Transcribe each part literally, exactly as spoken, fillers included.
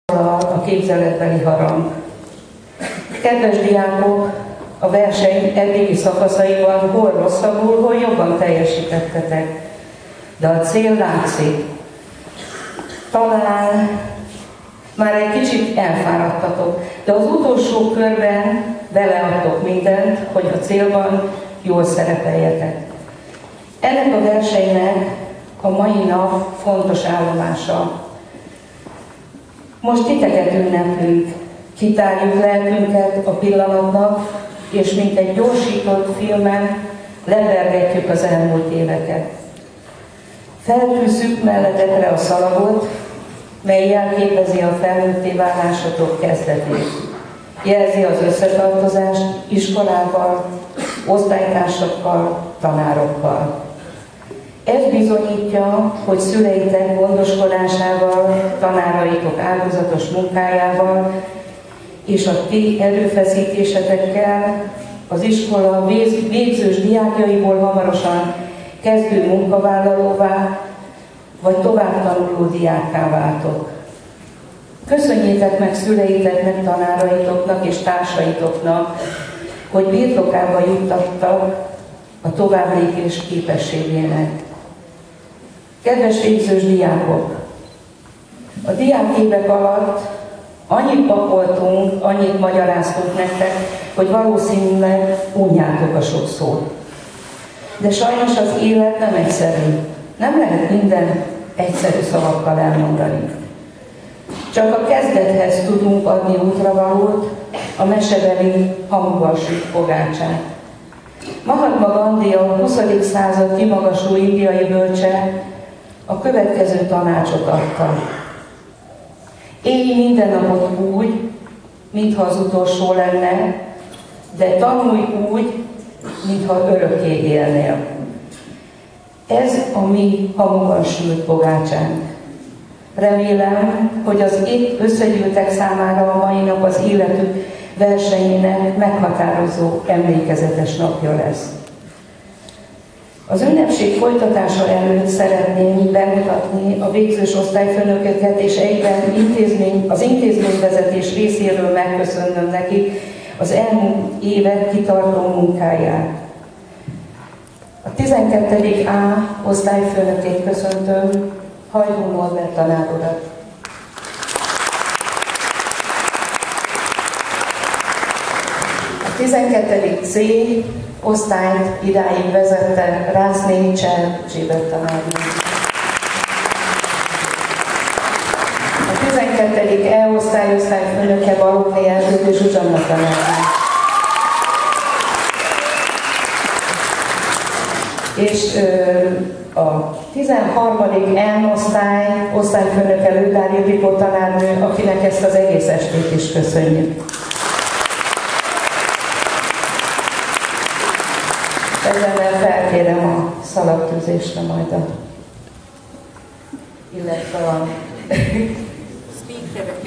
A képzeletbeli harang. Kedves diákok, a verseny eddigi szakaszaiban hol rosszabbul, hol jobban teljesítettetek, de a cél látszik. Talán már egy kicsit elfáradtatok, de az utolsó körben beleadtok mindent, hogy a célban jól szerepeljetek. Ennek a versenynek a mai nap fontos állomása. Most titeket ünneplünk, kitárjuk lelkünket a pillanatnak, és mint egy gyorsított filmen lebergetjük az elmúlt éveket. Feltűzzük melletekre a szalagot, mely jelképezi a felnőtté válásatok kezdetét. Jelzi az összetartozást iskolával, osztálytársakkal, tanárokkal. Ez bizonyítja, hogy szüleitek gondoskodásával, tanáraitok áldozatos munkájával és a ti erőfeszítésetekkel az iskola végzős diákjaiból hamarosan kezdő munkavállalóvá vagy továbbtanuló diákká váltok. Köszönjétek meg szüleiteknek, tanáraitoknak és társaitoknak, hogy birtokába juttattak a továbblépés képességének. Kedves végzős diákok! A diák évek alatt annyit pakoltunk, annyit magyaráztunk nektek, hogy valószínűleg unjátok a sok szót. De sajnos az élet nem egyszerű. Nem lehet minden egyszerű szavakkal elmondani. Csak a kezdethez tudunk adni útravalót, a mesebeli hamuval süt pogácsát. Mahatma Gandhi, a huszadik század kimagasló indiai bölcse a következő tanácsot adta. Élj minden napot úgy, mintha az utolsó lenne, de tanulj úgy, mintha örökké élnél. Ez a mi hamuban sült pogácsánk. Remélem, hogy az itt összegyűltek számára a mai nap az életük versenyének meghatározó, emlékezetes napja lesz. Az ünnepség folytatása előtt szeretném bemutatni a végzős osztályfőnököket, és egyben intézmény, az intézményvezetés részéről megköszönöm nekik az elmúlt évek kitartó munkáját. A tizenkettedik A osztályfőnökét köszöntöm, Hajdú Norbert tanár urat. A tizenkettedik C osztályt idáig vezette Rászné Cser Zsibert tanárnő. A tizenkettedik E osztály osztályfőnöke Balogné Erzsébet Zsuzsanna tanárnő. És ö, a tizenharmadik N osztály osztályfőnöke Lődár Ildikó tanárnő, akinek ezt az egész estét is köszönjük. Ezzel felkérem a szalagtűzésre majd a illetve a speakereket.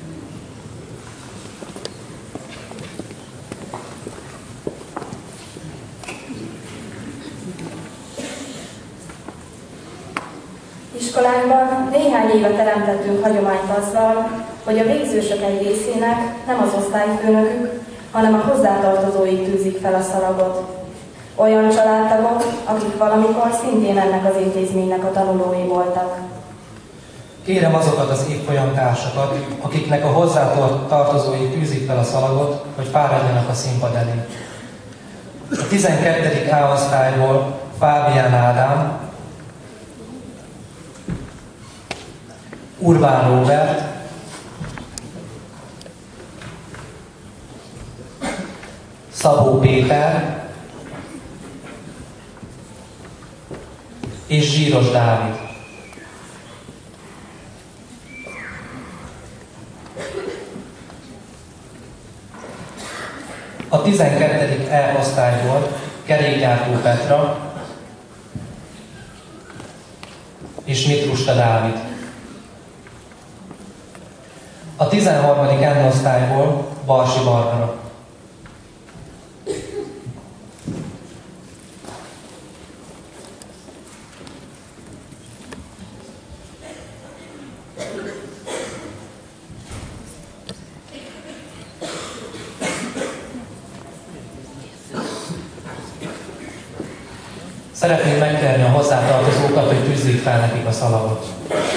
Iskolánkban néhány éve teremtettünk hagyományt azzal, hogy a végzősök egy részének nem az osztályfőnökük, hanem a hozzátartozóik tűzik fel a szalagot. Olyan családtagok, akik valamikor szintén ennek az intézménynek a tanulói voltak. Kérem azokat az évfolyam társakat, akiknek a hozzátartozói tűzik fel a szalagot, hogy fáradjanak a színpad elé. A tizenkettedik A osztályból Fábián Ádám, Urbán Róbert, Szabó Péter és Zsíros Dávid. A tizenkettedik E osztályból Kerékgyártó Petra és Mitruska Dávid. A tizenharmadik N osztályból Barsi Barbara. Szeretném megkérni a hozzátartozókat, hogy tűzzék fel nekik a szalagot.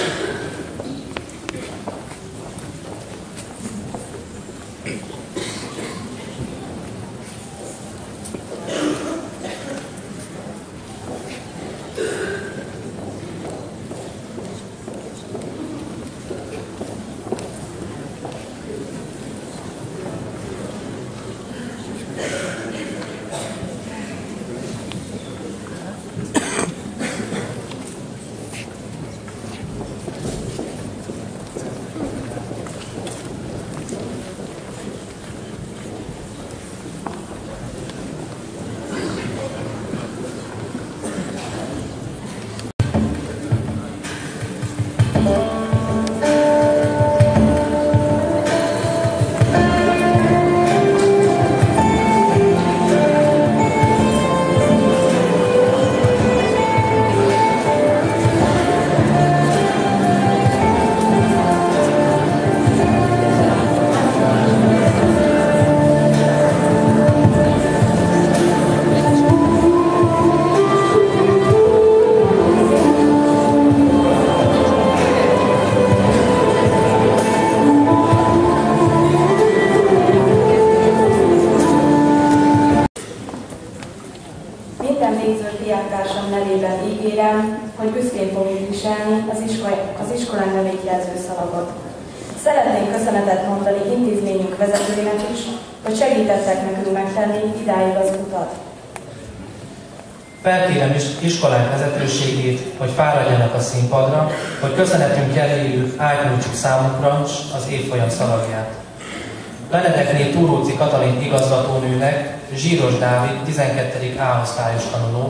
hogy büszkén fogjuk viselni az, iskola, az iskolán nevét jelző szalagot. Szeretnénk köszönetet mondani intézményünk vezetőinek is, hogy segítettek nekünk megtenni idáig az utat. Felkérem iskolánk vezetőségét, hogy fáradjanak a színpadra, hogy köszönetünk jeléjű átnyújtsuk számukra az évfolyam szalagját. Benedekné Túróci Katalin igazgatónőnek, Zsíros Dávid tizenkettedik A osztályos tanuló,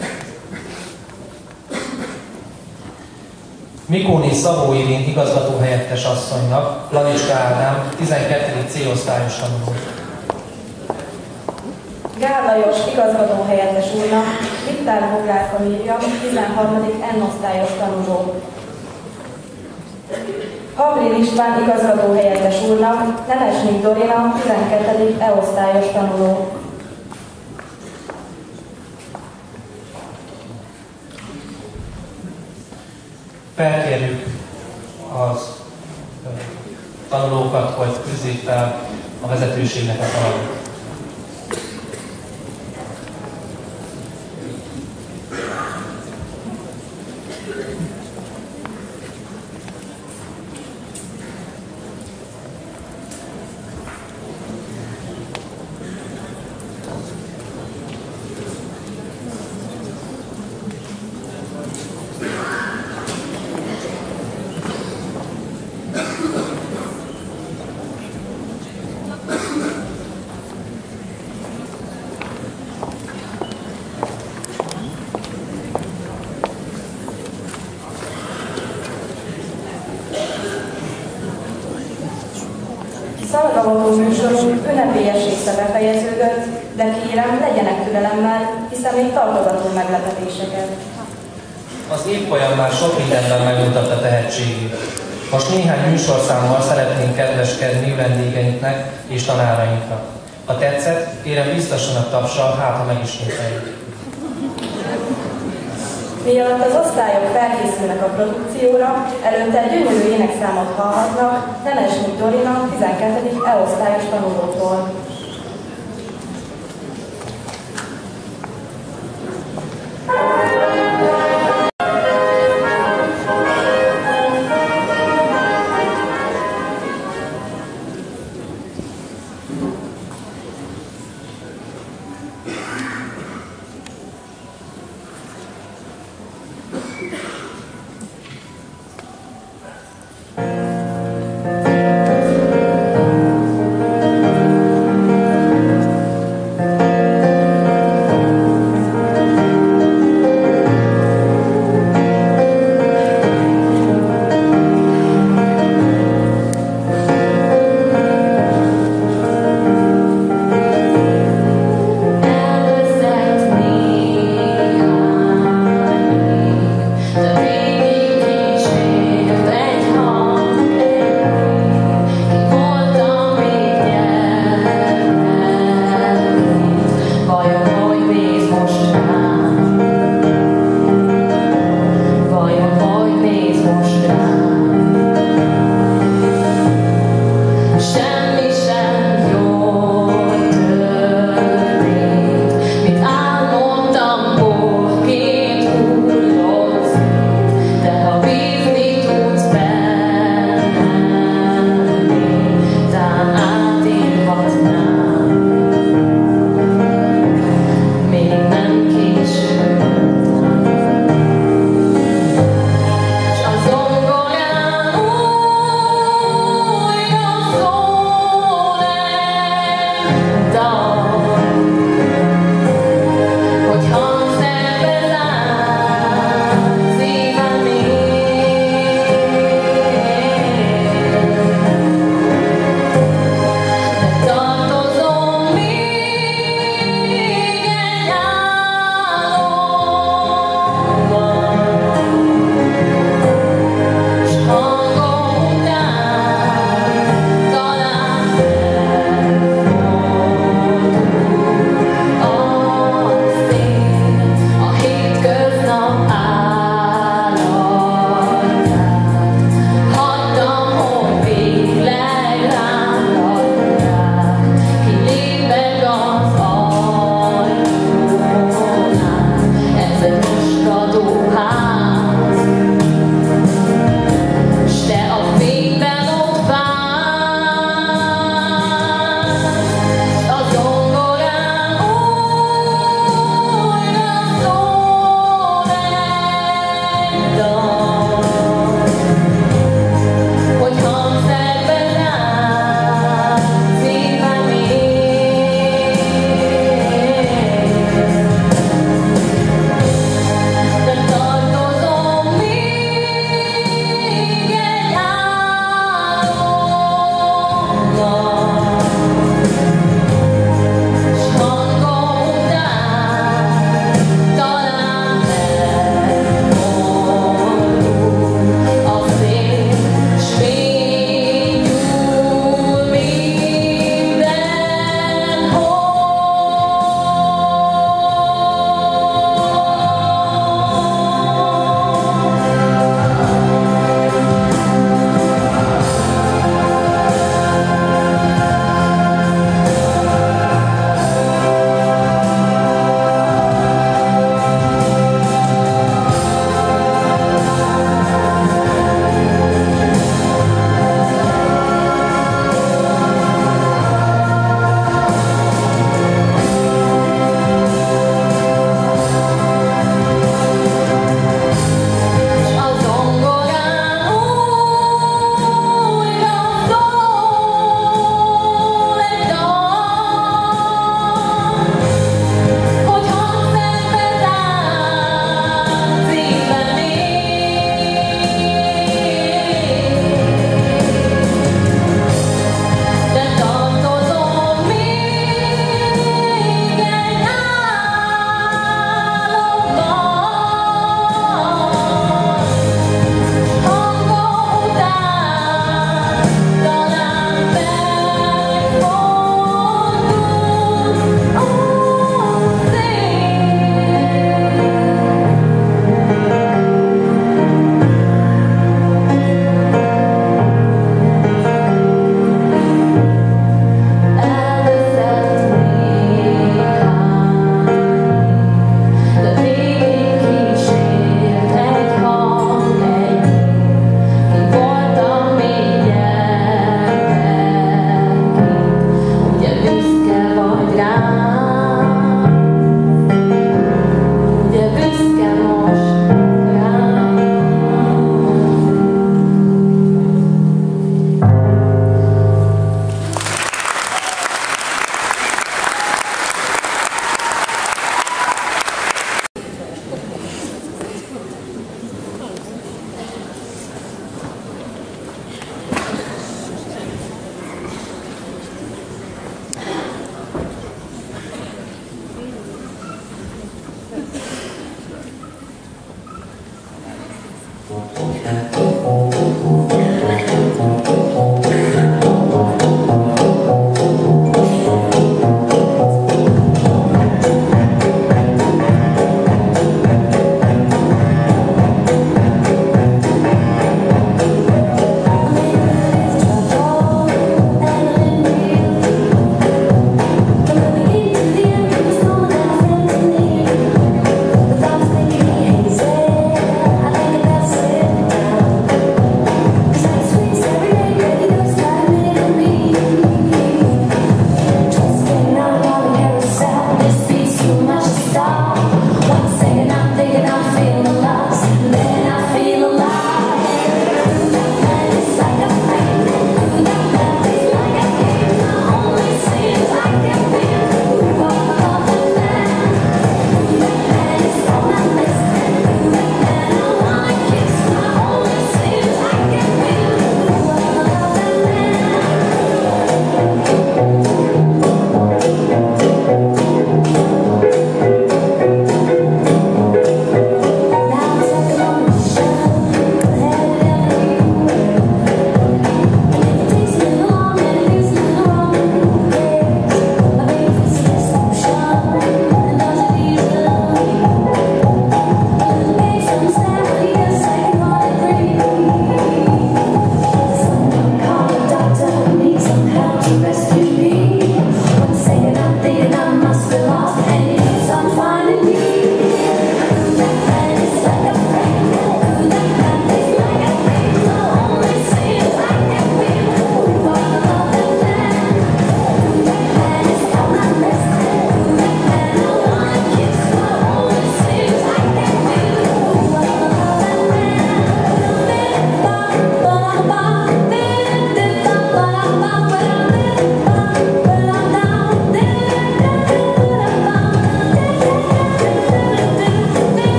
Mikóné Szabó Irén igazgatóhelyettes asszonynak, Lanicska Ádám tizenkettedik C osztályos tanuló, Gál Lajos igazgatóhelyettes úrnak, Viktár Boglárka Miriam tizenharmadik N osztályos tanuló, Habril István igazgatóhelyettes úrnak, Nemesnyik Dorina tizenkettedik E osztályos tanuló. Felkérjük az tanulókat, hogy tűzzék fel a vezetőségnek a szalagot. Szalagavató műsorunk ünnepélyes része befejeződött, de kérem, legyenek türelemmel, hiszen még tartogatunk meglepetéseket. Az évfolyam már sok mindenben megmutatta tehetségét. Most néhány műsorszámmal szeretnénk kedveskedni vendégeinknek és tanárainknak. Ha tetszett, kérem biztossanak tapsal, hát ha megismételjük. Mielőtt az osztályok felkészülnek a produkcióra, előtte egy gyönyörű énekszámot hallhatnak Nemesnyik Dorina tizenkettedik E osztályos tanulótól.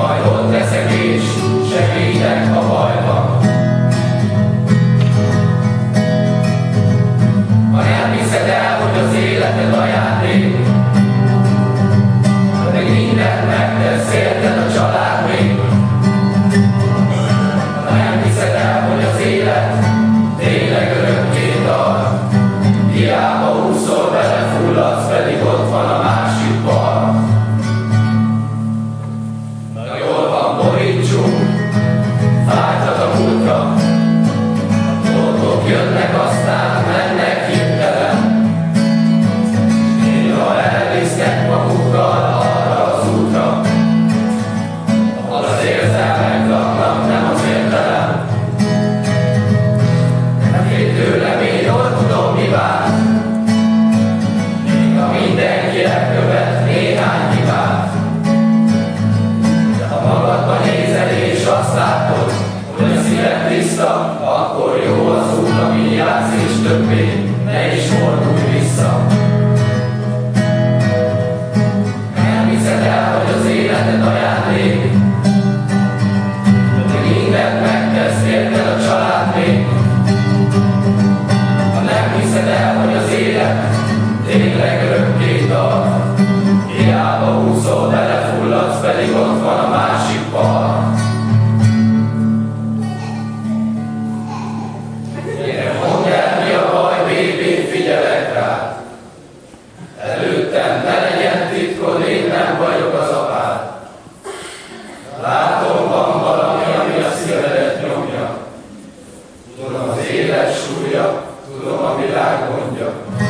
majd ott leszek és segítek, ha baj van. Ha nem hiszed el, hogy az életed ajándék, de mindent megtesz érted a család még. Ha nem hiszed el, hogy az élet tényleg örökké tart, hiába úszol vele, fulladsz, pedig ott van a másik part. Na jól van, borítsunk, fájtat a múltra, dolgok jönnek, aztán mennek hirtelen. Néha elvisznek magukkal arra az útra, ahol az érzelmek laknak, nem az értelem. Nem félj tőlem, én jól tudom, mi vár, még ha mindenki elkövet néhány hibát. De ha magadba nézel és azt látod, hogy a szíved tiszta, akkor jó az út, ami jársz, és többé ne is fordulj vissza. Nem hiszed el, hogy az életed ajándék, de mindent megtesz érted a család még. Ha nem hiszed el, hogy az élet tényleg örökké tart, hiába úszol vele, fulladsz, pedig ott van a másik part. Gyere, mondd el, mi a baj, bébé, figyelek rád. Előttem ne legyen titkod, én nem vagyok az apád. Látom, van valami, ami a szívedet nyomja. Tudom az élet súlya, tudom a világ gondja.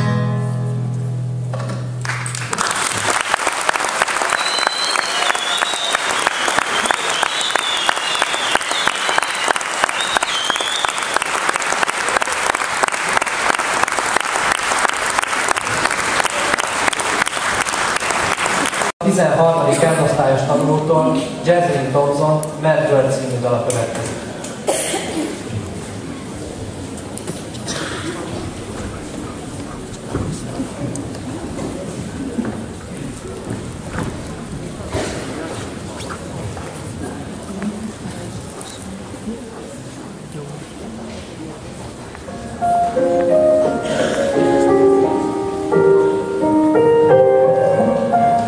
A tizenharmadik M-osztályos tanulótól Jasmine Thompson Mad World című dala következik.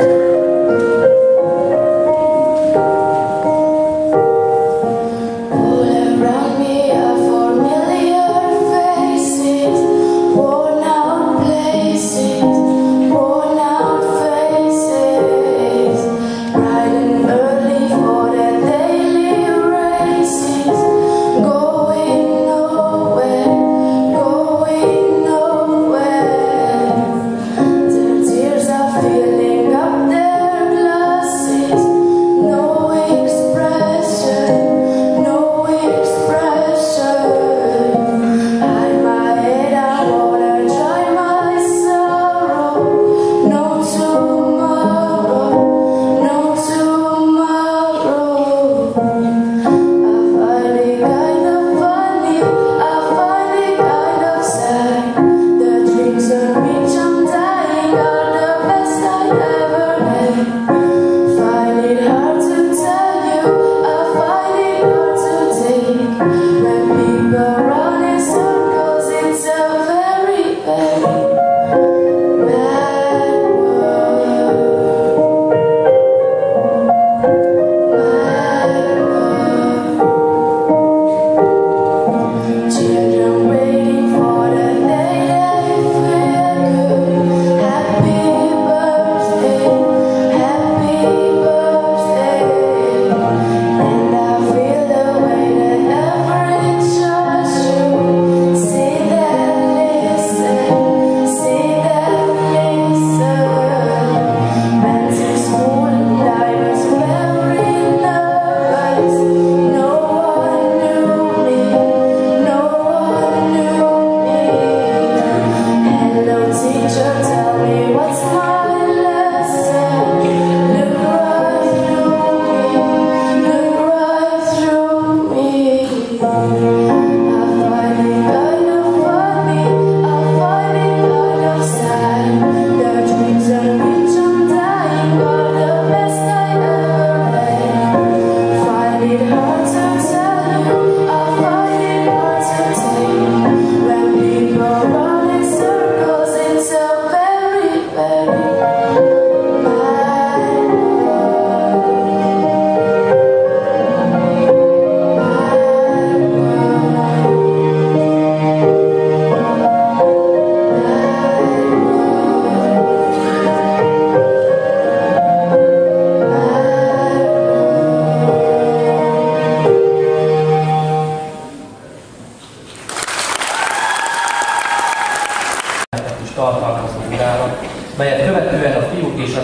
Oh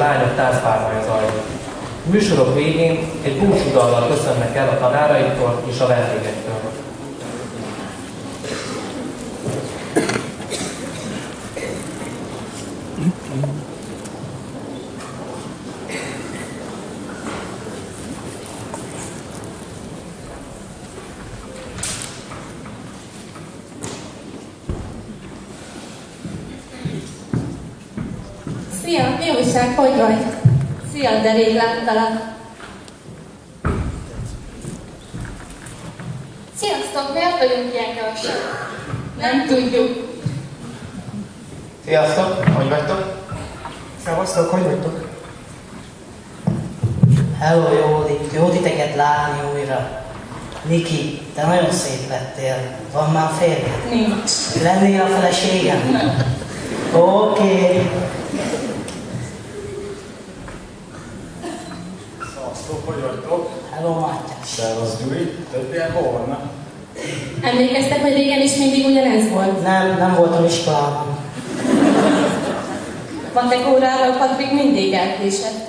lányok táncpármája zajlik. A műsorok végén egy búcsúdallal köszönnek el a tanáraiktól és a vendégektől. Szia, mi újság, hogy vagy? Szia, de rég láttalak. Sziasztok, miért vagyunk ilyen gyorsan? Nem tudjuk. Sziasztok, hogy vagytok? Szevasztok, hogy vagytok? Hello, Jódi! Jó titeket látni újra. Niki, te nagyon szép lettél. Van már férjed? Nincs. Lennél a feleségem? Nem. Oké. Okay. Szevasztok, hogy vagytok? Hello, Mátyás. Szervasz, Gyuri. Többiek hol vannak? Emlékeztek, hogy régen is mindig ugyanez volt? Nem, nem voltam iskolában. Matek óráról Patrik mindig elkésett.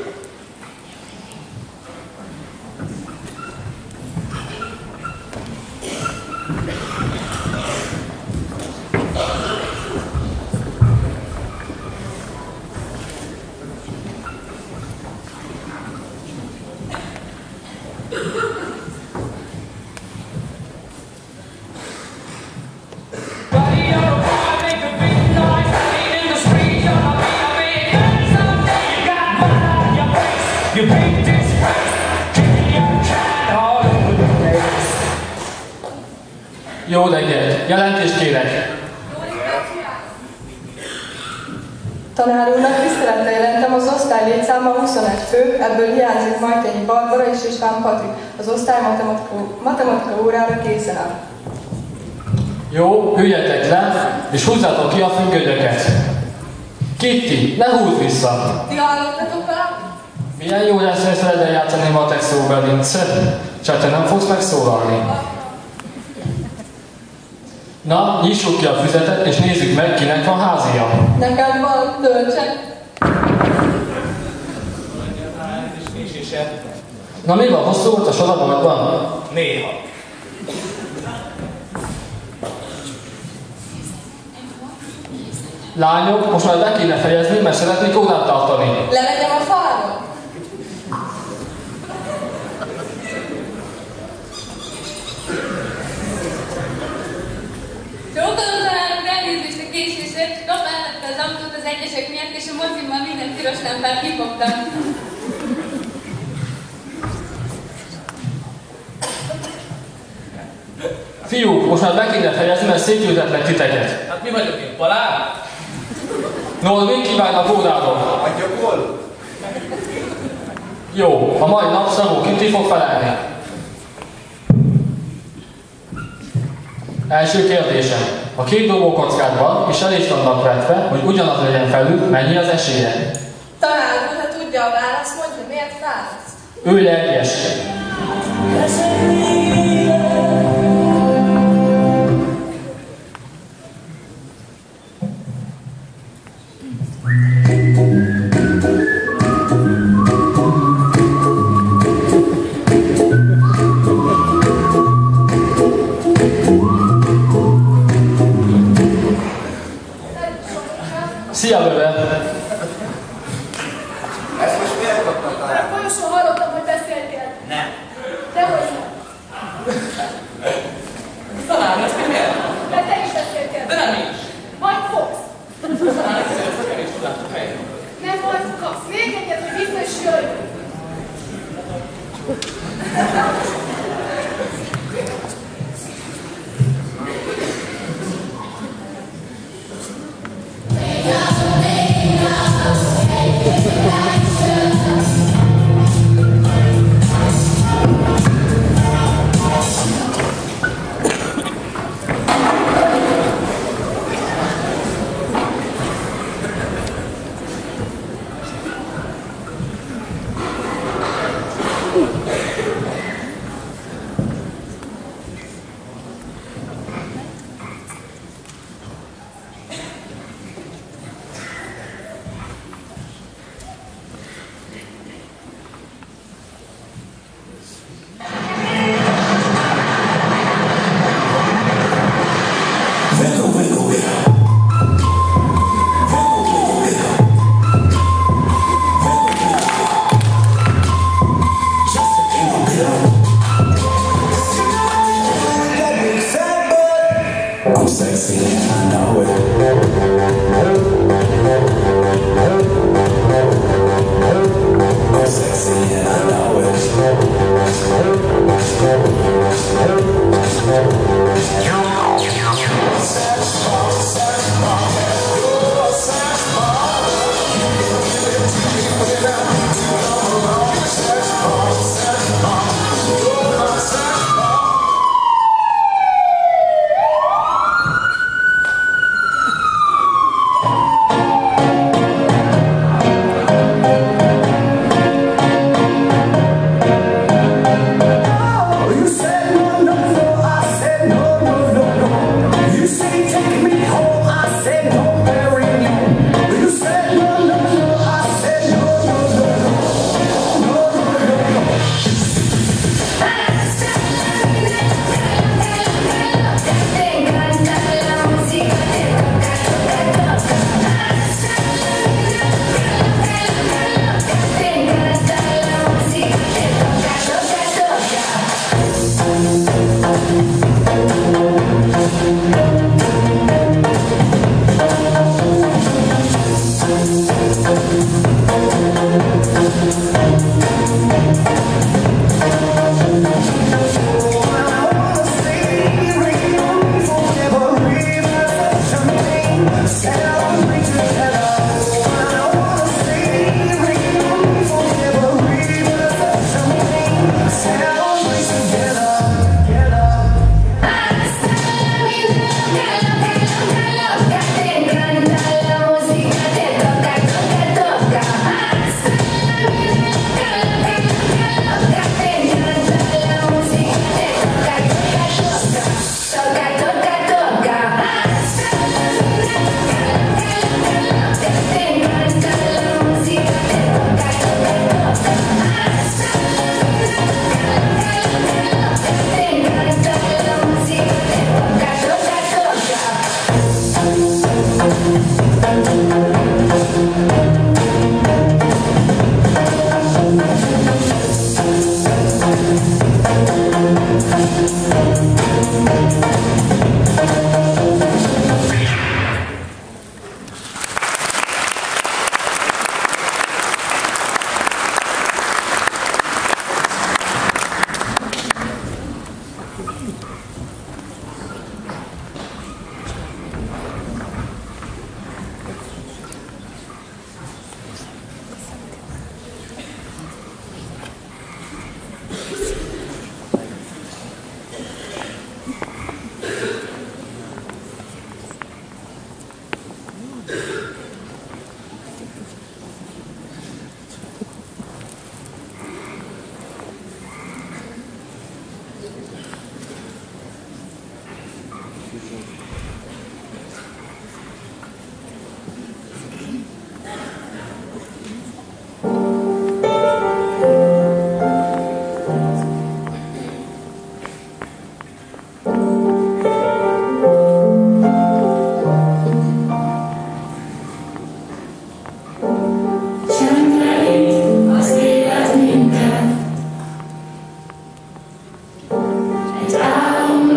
Jó reggelt! Jelentést kérek! Tanár úrnak tisztelettel jelentem, az osztály létszáma huszonegy fő, ebből hiányzik Majtényi Barbara és István Patrik. Az osztály matematika, matematika órára készen áll. Jó, üljetek le, és húzzátok ki a függönyöket. Kitty, ne húzz vissza! Ti hallottatok valamit? Milyen jó lesz ezzel játszani matek szóbelincet, csak te nem fogsz megszólalni. Na, nyissuk ki a füzetet, és nézzük meg, kinek van házia. Neked van, töltse. Na mi van, hosszú volt a sorabban? Néha. Lányok, most már be kéne fejezni, mert szeretnék órát tartani. Levegyem a falról? Csókolom találunk elnézést a késésért, kap ellette az autót az egyesek miatt, és a mozimban minden piros lámpát kifogtam. Fiúk, most már be kéne fejezni, mert szétültetlek titeket. Hát mi vagyok én, Palár? No, még kívánnak óráról. Adjak hol? Jó, a mai nap Szabó Kitty fog felelni. Első kérdésem. A két dobókockát van, és el is vannak vetve, hogy ugyanaz legyen felül, mennyi az esélye. Talán, ha tudja a választ, mondja, miért választ? Ülj le egyes. Szia, bebe! Ezt most miért kaptam talán? A folyosón hallottam, hogy beszéltél. Nem. Dehogy nem. Talán ezt mi miért? Mert te is beszéltél. De nem is. Majd fogsz. Talán egyszer ezt kell is tudás a helyet. Nem majd kapsz. Még egyet, hogy vissza is jöjj.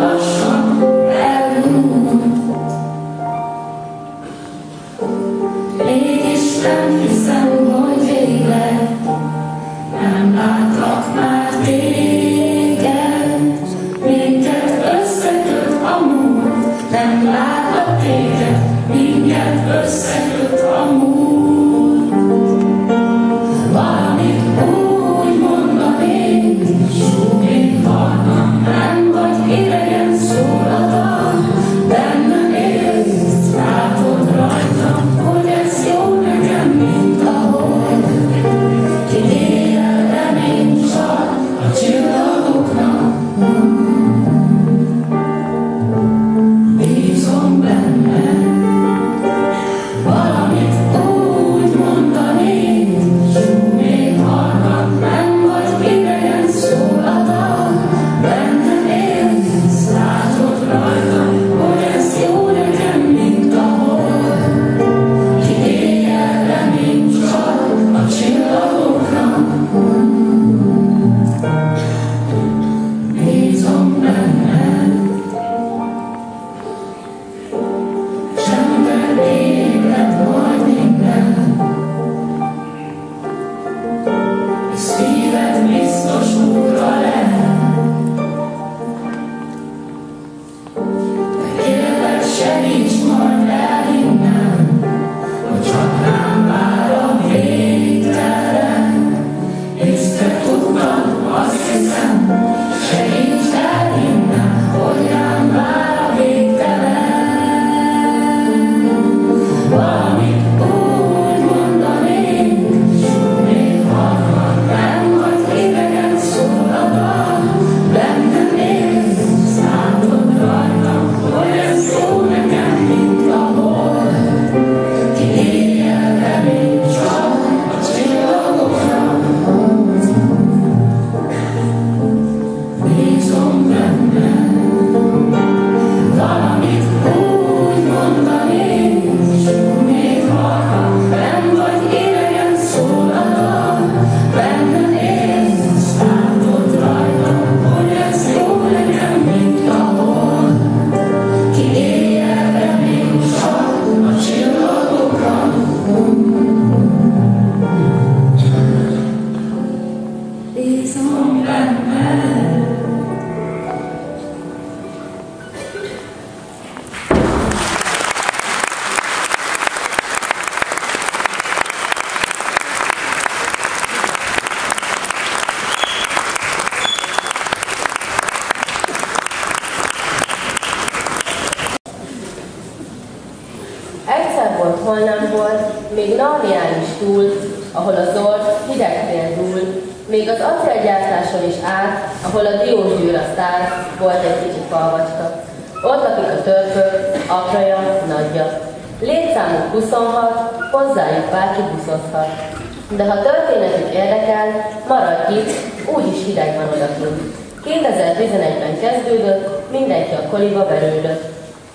holnap volt, még Narnián is túl, ahol a zord hidegtél dúl, még az acélgyártáson is át, ahol a diósgyűr a sztár, volt egy kicsi falvacska. Ott lakik a törpök, apraja, nagyja. Létszámuk huszonhat, hozzájuk bárki buszozhat. De ha történetük érdekel, maradj itt, úgyis hideg van odakint. kétezer-tizenegyben kezdődött, mindenki a koliba berődött.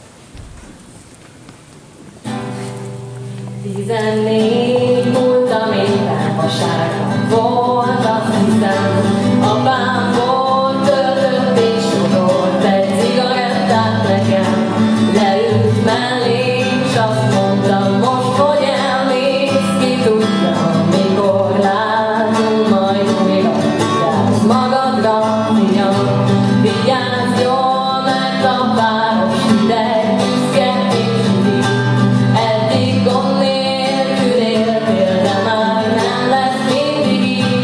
Tizennégy múltam éppen vasárnap volt, azt hiszem, apám volt, töltött és sorolt egy cigarettát nekem. Leült mellém, s azt mondtam, most, hogy elmész, ki tudja, mikor látunk majd újra. Vigyázz magadra, fiam, vigyázz jól, mert a város hideg, büszke és üdik. Eddig gond nélkül éltél, de már nem lesz mindig így.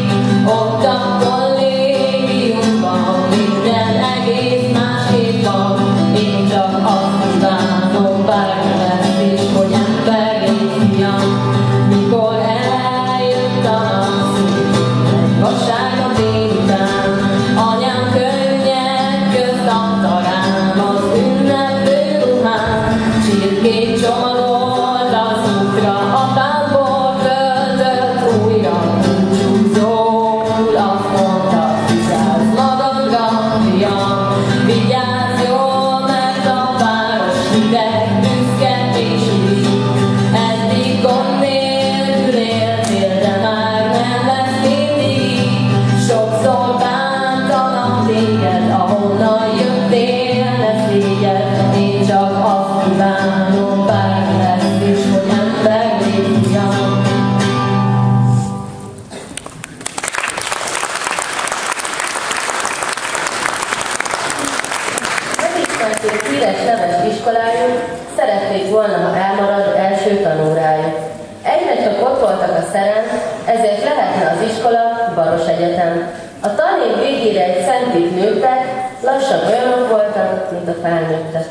huszonhét híres neves iskolájuk szerették volna, ha elmarad első tanórájuk. Egyre csak ott voltak a szeren, ezért lehetne az iskola Baros Egyetem. A tanév végére egy centig nőttek, lassan olyanok voltak, mint a felnőttek.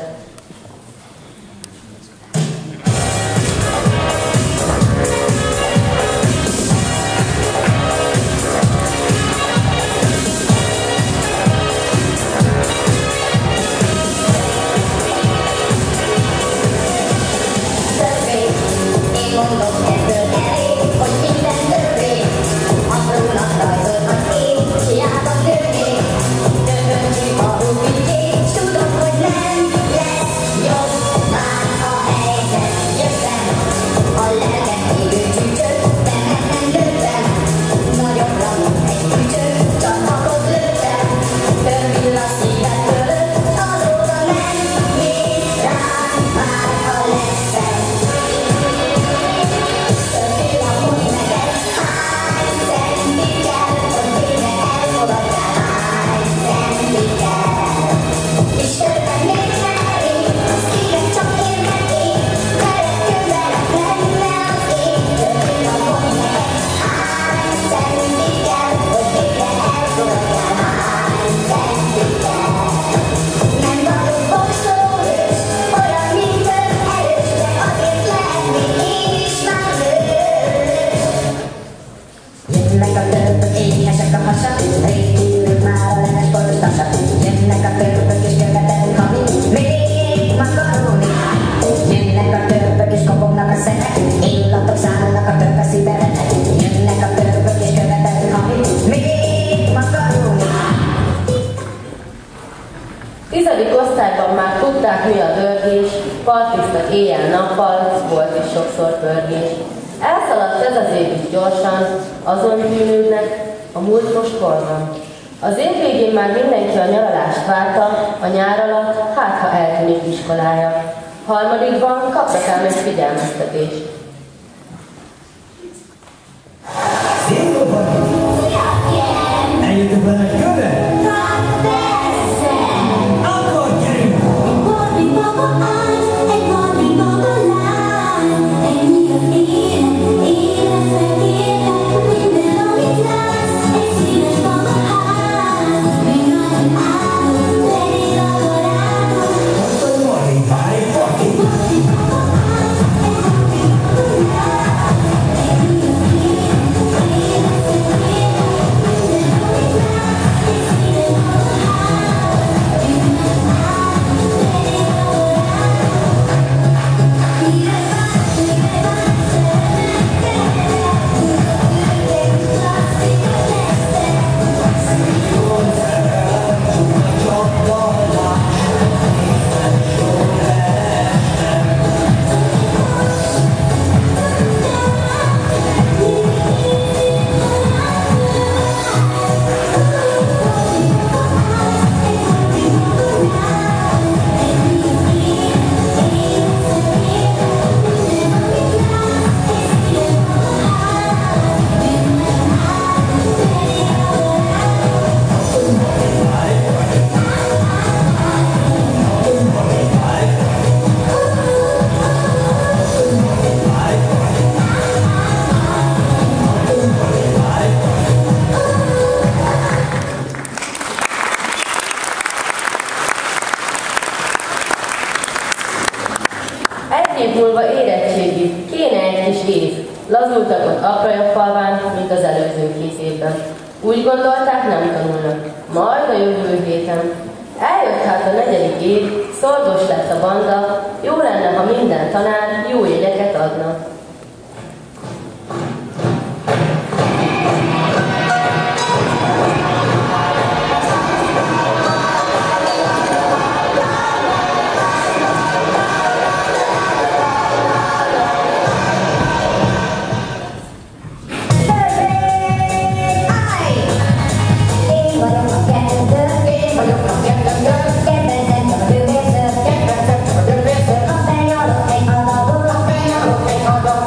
Tizedik osztályban már tudták, mi a dörgés, partisztak éjjel-nappal, volt is sokszor pörgés. Elszaladt ez az év is gyorsan, azon tűnődnek, a múlt most hol van. Az év végén már mindenki a nyaralást várta, a nyár alatt, hát ha eltűnik iskolája. Harmadikban kaptak ám egy figyelmeztetést. Eljöttök vele egy körre? Akkor gyerünk! Egy Barbie baba áll, egy Barbie baba lány. Ennyi az élet, életre kérlek, minden, amit látsz. Egy színes baba ház, még nagyon áll, legyen a barátod. Akkor Barbie, várj, Barbie! Barbie baba áll, egy Barbie baba lány. Ennyi az élet, életre kérlek, minden, amit látsz. Egy színes baba ház, még nagyon áll, legyen a barátod. Egy év múlva érettségi, kéne egy kis év. Lazultak ott aprajabb falván, mint az előző két évben. Úgy gondolták, nem tanulnak. Majd a jövő héten. Eljött hát a negyedik év, szorgos lett a banda, jó lenne, ha minden tanár jó jegyeket adna. Kedvencem csak a dögvésző, a benyalok egy adagból, a benyalok egy adagból.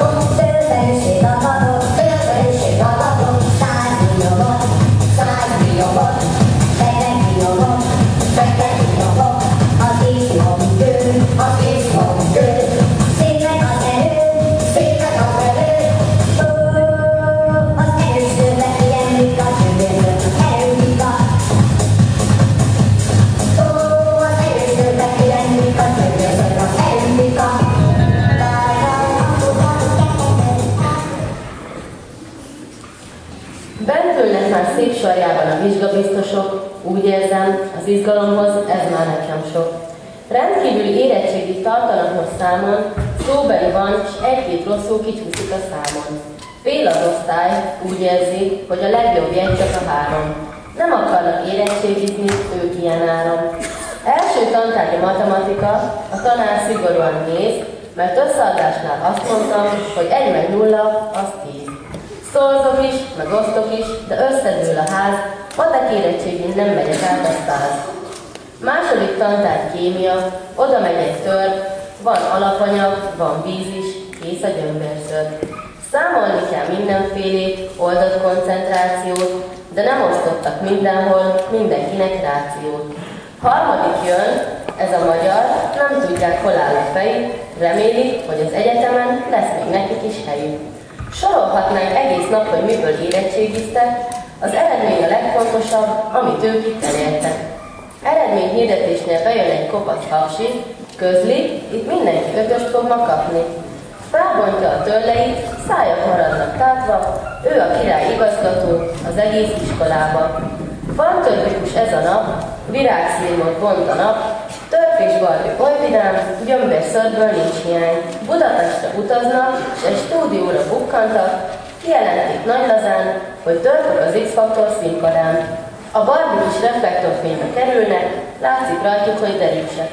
az izgalomhoz ez már nekem sok. Rendkívüli érettségit tartanak számon, szóbeli van, s egy-két rosszul kicsúszik a számon. Fél az osztály, úgy érzi, hogy a legjobb jegy csak a három. Nem akarnak érettségizni, ők ilyen áron. Első tantárgya matematika, a tanár szigorúan néz, mert összeadásnál azt mondtam, hogy egy meg nulla, az tíz. Szorzok is, meg osztok is, de összedől a ház, matek érettségén nem megyek át a száz. Második tantárgy kémia, oda megy egy tör, van alapanyag, van víz is, kész a gyömbérször. Számolni kell mindenfélét, oldott koncentrációt, de nem osztottak mindenhol, mindenkinek rációt. Harmadik jön, ez a magyar, nem tudják, hol áll a fejük, remélik, hogy az egyetemen lesz még nekik is helyük. Sorolhatnánk egész nap, hogy miből érettségiztek, az eredmény a legfontosabb, amit ők itt elértek. Eredményhirdetésnél bejön egy kopasz hapsi, közli, itt mindenki ötöst fog ma kapni. Felbontja a törleit, szájak maradnak tátva, ő a király igazgató az egész iskolába. Fantörpikus ez a nap, virágszínmot bont a nap, Törp és Barbi oly vidám, gyömbér szörből nincs hiány. Budapestre utaznak, és egy stúdióra bukkantak, kijelentik nagy lazán, hogy Törpök az X-faktor színpadán. A Barbik is reflektorfénybe kerülnek, látszik rajtuk, hogy derűsek.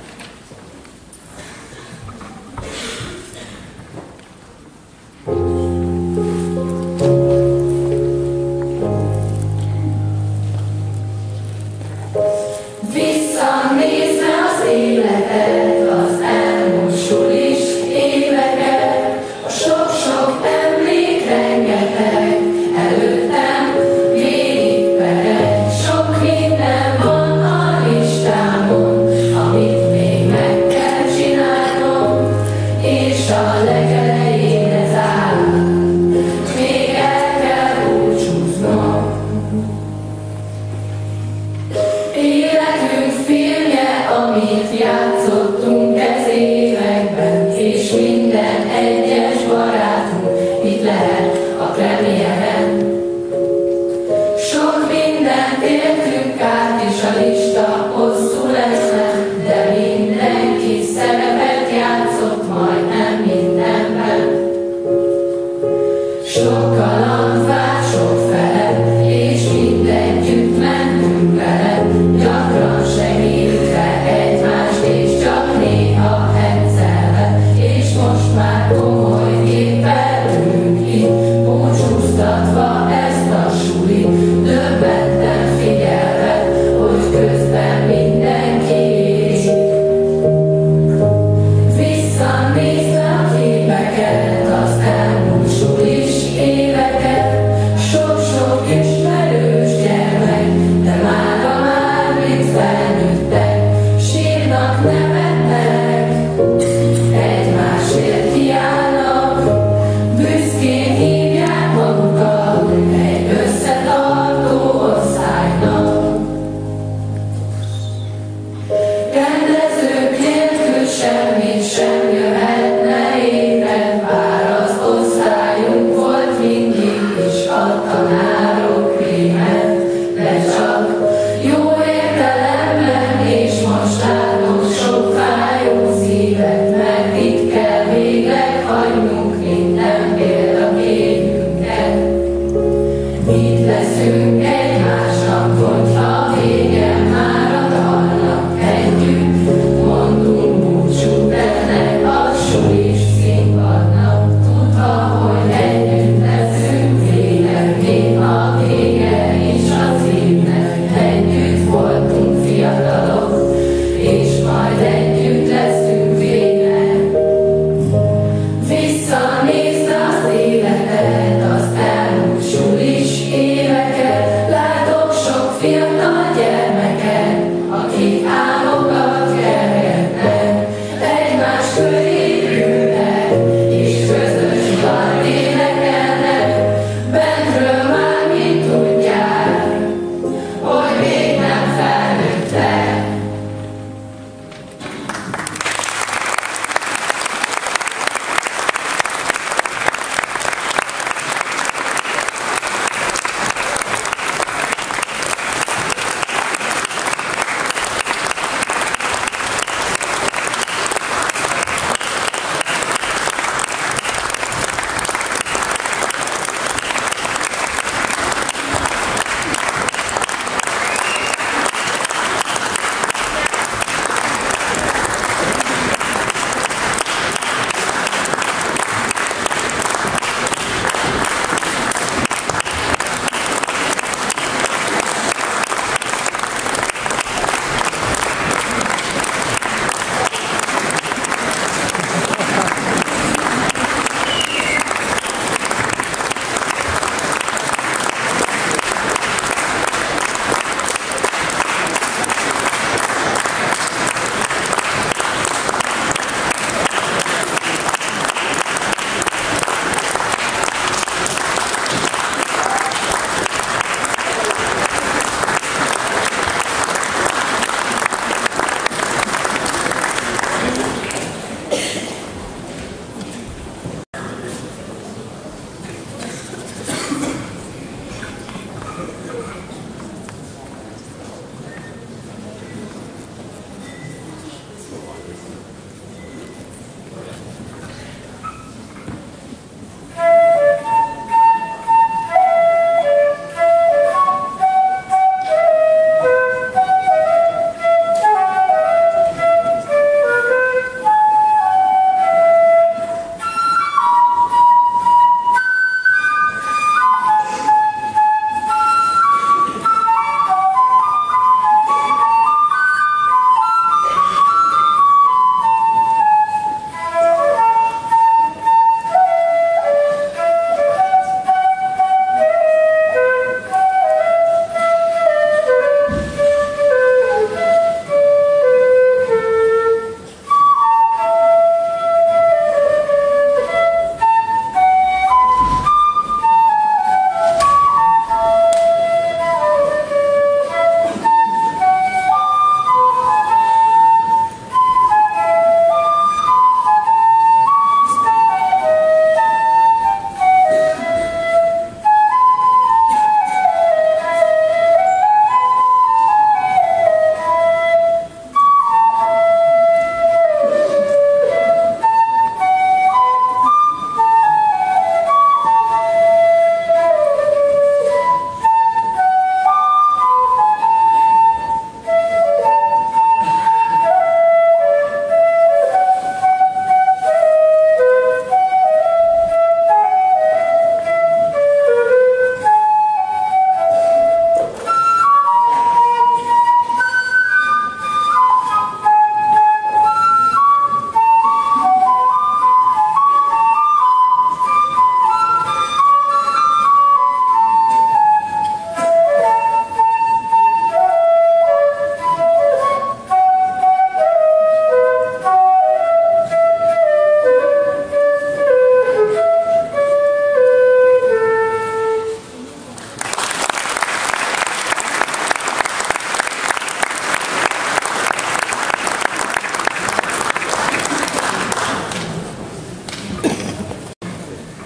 Visszanézve az életet, az elmúlt sulis éveket, a sok-sok emlék rengeteg, előttem végigpereg. Sok minden van a listámon, amit még meg kell csinálnom, és a legelején ez áll, még el kell búcsúznom. Életünk filmje, amit játszottunk ez években, és minden egyes barátunk itt lehet a premiéren. Sok mindent éltünk át, és a lista hosszú lesz, de mindenki szerepet játszott majdnem mindenben. Sok kaland vár sok felett, és mindegyütt mentünk vele, gyakran segítve egymást, és csak néha heccelve, és most már komoly géppel ülünk itt, búcsúztatva ezt a sulit, döbbenten figyelve, hogy közben mindenki érik. Visszanézve a képeket, az elmúlt sulis éveket, sok-sok ismerős gyermek, de mára már mit felnőttek, sírnak, nevetnek, egymásért kiállnak, büszkén hívják magukat egy összetartó osztálynak. Rendezők nélkül semmi sem jöhetne étre, bár az osztályunk volt mindig is a tanárok rémet, de csak jó értelemben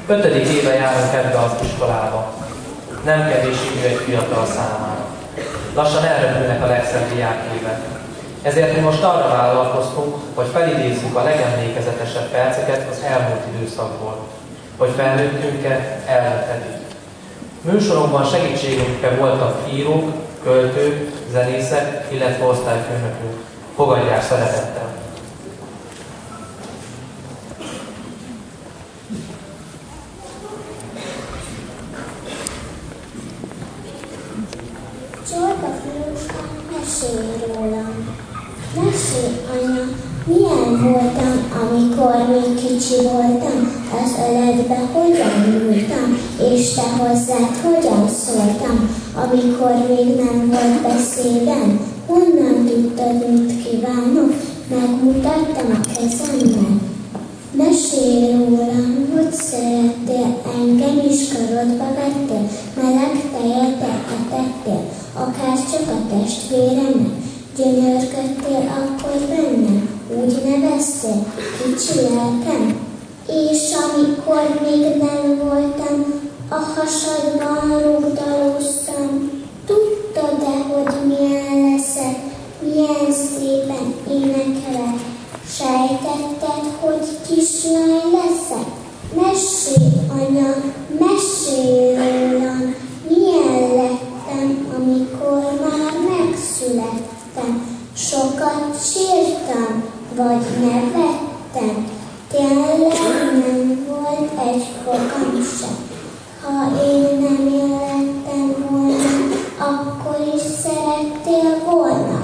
Ötödik éve járunk ebbe az iskolába. Nem kevés idő egy fiatal számára. Lassan elröpülnek a legszebb diákévek. Ezért mi most arra vállalkoztunk, hogy felidézzük a legemlékezetesebb perceket az elmúlt időszakból, hogy felnőttünket elvetettük. Műsorunkban segítségünkre voltak írók, költők, zenészek, illetve osztályfőnökünk. Fogadják szeretettel! Csorba fiúska, mesélj rólam. Mesélj, anya, milyen voltam, amikor még kicsi voltam, az öledbe hogyan nyúltam, és te hozzád hogyan szóltam, amikor még nem volt beszédem. Honnan tudtad, mit kívánok, megmutattam a kezemmel. Mesélj rólam, hogy szerettél, engem is karodba vettél, meleg tejet etettél, akár csak a testvéremet. Gyönyörködtél akkor bennem, úgy neveztél, kicsi lelkem. És amikor még nem voltam, a hasadban rugdalóztam. Tudtad-e, hogy milyen leszek, milyen szépen énekelek? Sejtetted, hogy kislány leszek? Mesélj, anya, mesélj rólam, milyen lettem, amikor már megszülettem. Sokat sírtam, vagy nevettem, tényleg nem volt egy fogam sem. Ha én nem élettem volna, akkor is szerettél volna.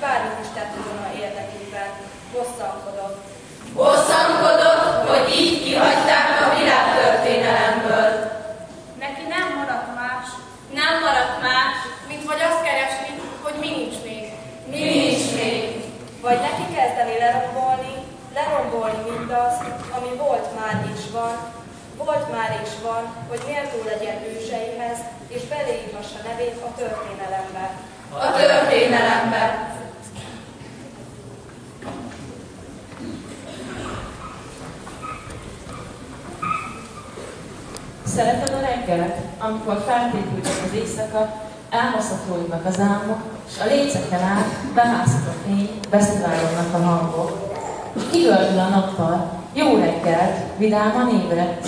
Bosszankodott, hogy így ki vagy neki kezdeni lerombolni, lerombolni mindazt, ami volt már is van, volt már is van, hogy méltó legyen őseihez, és beleírhassa nevét a történelembe. A történelembe! Szereted a reggelt, amikor feltétültek az éjszaka, elmaszatolódnak az álmok, és a léceken át bemászik a fény, beszivárognak a hangok. És kigördül a nappal. Jó reggelt, vidáman ébredt.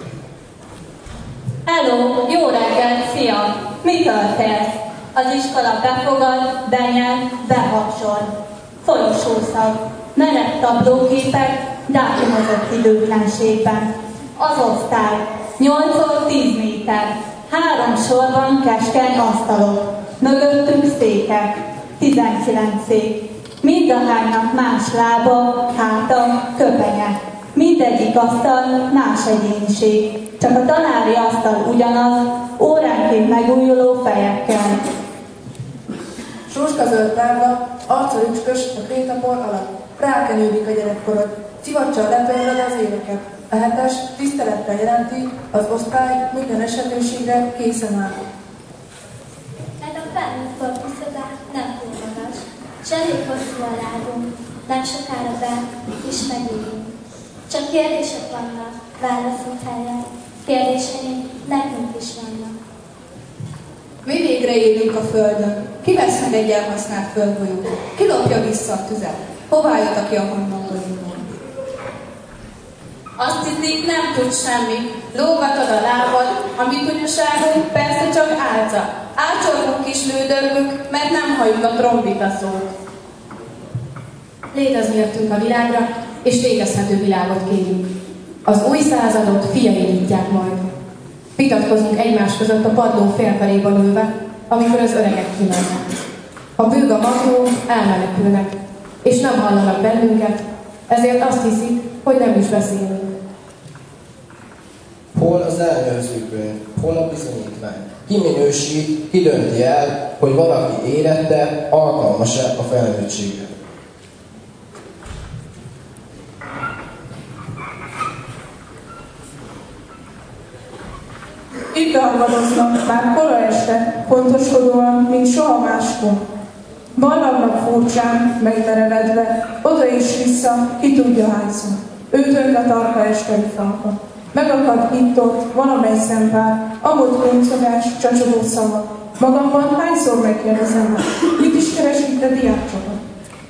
Hello, jó reggelt, szia! Mi történt? Az iskola befogad, benyel, behapsol. Folyosószag, meleg tablóképek, dátumozott időtlenségben. Az osztály, nyolcszor tíz méter, három sorban keskeny asztalok, mögöttünk székek, tizenkilenc szék. Mindahánynak más lába, háta, köpenye. Mindegyik asztal más egyéniség, csak a tanári asztal ugyanaz, óránként megújuló fejekkel. Sóskazöld távla, arca ücskös a krétapor alatt, rákenődik a gyerekkorod, szivacsal letörlöd az éveket. A hetes tisztelettel jelenti, az osztály minden esetőségre készen áll. Ez a felnőtt korpuszodás nem túl magas, s elég hosszú a lábunk, nem sokára be és megérünk. Csak kérdések vannak, válaszunk helyen, kérdéseink nekünk is vannak. Mi végre élünk a Földön. Ki vesz meg egy elhasznált földgolyót? Ki lopja vissza a tüzet? Hová jut, aki a honnan indul? Azt hiszik, nem tud semmit. Lógatod a lábad, a mi tunyoságunk persze csak álca. Ácsorgunk is lődörgünk, mert nem halljuk a trombita szót. Létezz miattünk a világra, és végezhető világot kérünk. Az új századot fiai indítják majd. Vitatkozunk egymás között a padló félkaréban ülve, amikor az öregek kimennek. Ha bőg a magnó, elmenekülnek, és nem hallanak bennünket, ezért azt hiszik, hogy nem is beszélünk. Hol az ellenőrzőkönyv, hol a bizonyítvány? Ki minősít, ki dönti el, hogy valaki érette, alkalmas-e a felnőttségre? Itt alvadoznak már kora este, pontoskodóan, mint soha máskor. Ballagnak furcsán, megmerevedve, oda és vissza, ki tudja hányszor. Őtön a tarka eskeri falka. Megakad itt-ott valamely szempár, amott kuncogás, csacsogó szava. Magamban hányszor megkérdezem meg, mit is keres itt a diákcsapat?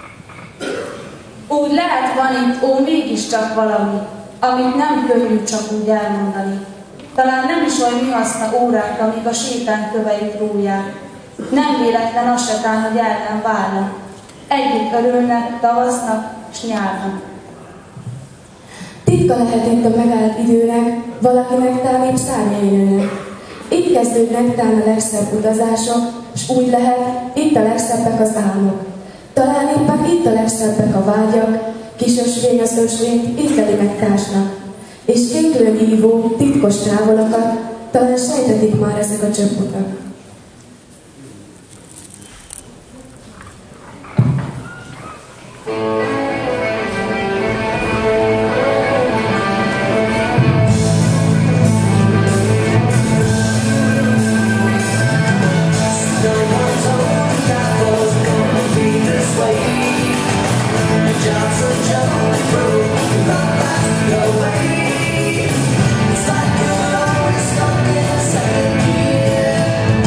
Úgy lehet van itt, ó, mégiscsak valami, amit nem könnyű csak úgy elmondani. Talán nem is olyan mi haszna órák, amíg a sétán köveit rújják. Nem véletlen az se tán, hogy el nem várnak. Együtt örülnek, tavasznak s nyárnak. Titka lehet itt a megállt időnek, valakinek tán épp szárnyai nőnek. Itt kezdődnek tán a legszebb utazások, s úgy lehet, itt a legszebbek az álmok. Talán éppen itt a legszebbek a vágyak, kis ösvény az ösvényt itt eli meg társnak. És kéklőn ívó, titkos távolakat, talán sejtetik már ezek a csöpputak. It's like you're always stuck in second gear.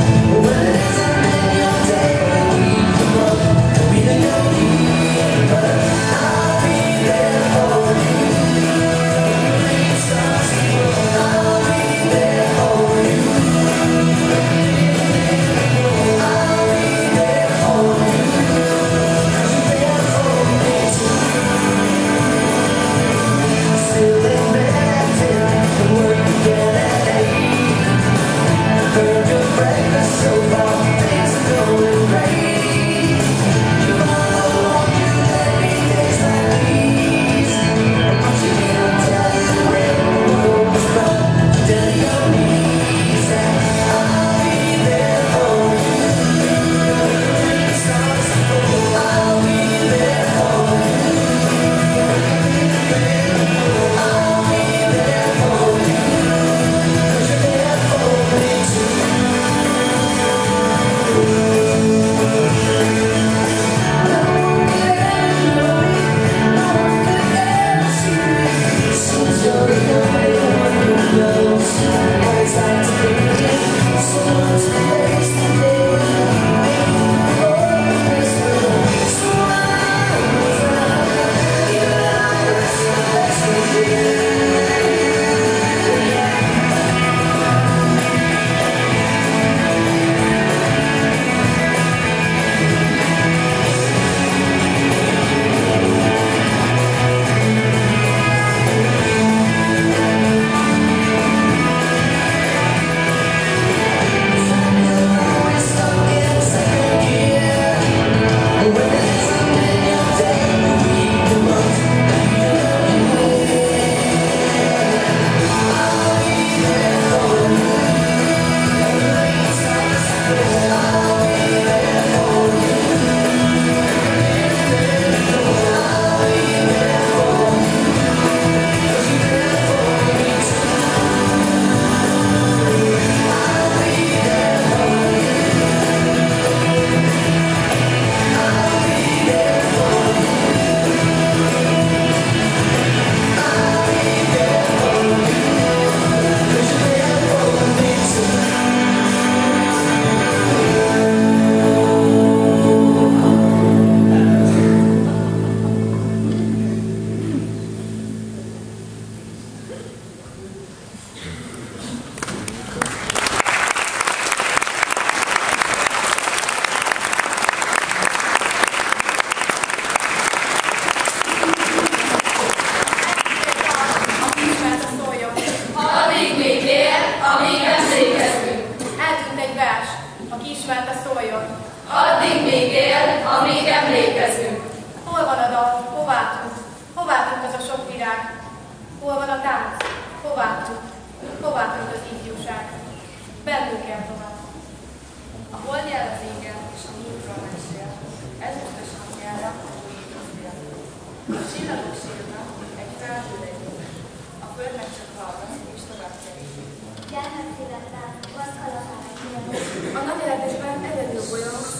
amíg emlékezünk. Hol van a dal? Hová tűnt? Hová tűnt az a sok virág? Hol van a tánc? Hová tűnt? Hová tűnt az ifjúság? Bennünk kell tovább. A hold jel az égen, és a múltról mesél. Ezüstösen kell a újítoztél. A csillagok sírnak, egy felhőd egy óra. A földnek csak hallgat, és tovább kerül. Gyermekszélet lát, vad halakát. A napjelentésben egyedül bolyogok,